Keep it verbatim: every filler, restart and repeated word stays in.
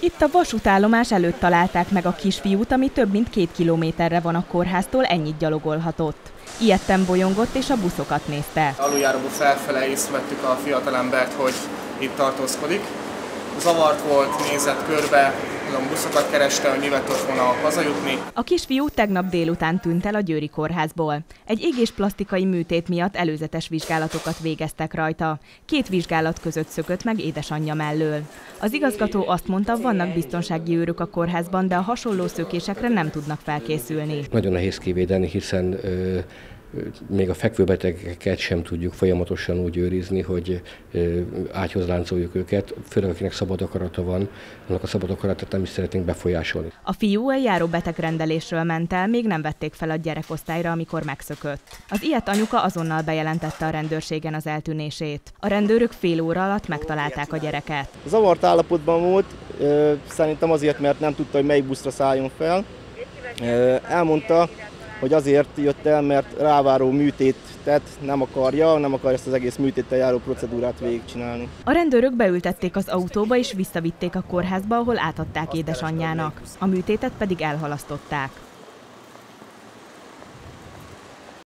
Itt a vasútállomás előtt találták meg a kisfiút, ami több mint két kilométerre van a kórháztól, ennyit gyalogolhatott. Ijedten bolyongott és a buszokat nézte. Aluljáróból felfele észrevettük a fiatalembert, hogy itt tartózkodik. Zavart volt, nézett körbe, a buszokat kereste, hogy mivel tudott volna hazajutni. A kisfiú tegnap délután tűnt el a győri kórházból. Egy égésplasztikai műtét miatt előzetes vizsgálatokat végeztek rajta. Két vizsgálat között szökött meg édesanyja mellől. Az igazgató azt mondta, vannak biztonsági őrök a kórházban, de a hasonló szökésekre nem tudnak felkészülni. Nagyon nehéz kivédeni, hiszen ö, még a fekvőbetegeket sem tudjuk folyamatosan úgy őrizni, hogy ágyhoz láncoljuk őket, főleg akinek szabad akarata van, annak a szabad akaratát nem is szeretnénk befolyásolni. A fiú a járó betegrendelésről ment el, még nem vették fel a gyerekosztályra, amikor megszökött. Az ilyet anyuka azonnal bejelentette a rendőrségen az eltűnését. A rendőrök fél óra alatt megtalálták a gyereket. Zavart állapotban volt, szerintem azért, mert nem tudta, hogy melyik buszra szálljon fel. Elmondta, hogy azért jött el, mert ráváró műtétet nem akarja, nem akarja ezt az egész műtéttel járó procedúrát végigcsinálni. A rendőrök beültették az autóba és visszavitték a kórházba, ahol átadták édesanyjának. A műtétet pedig elhalasztották.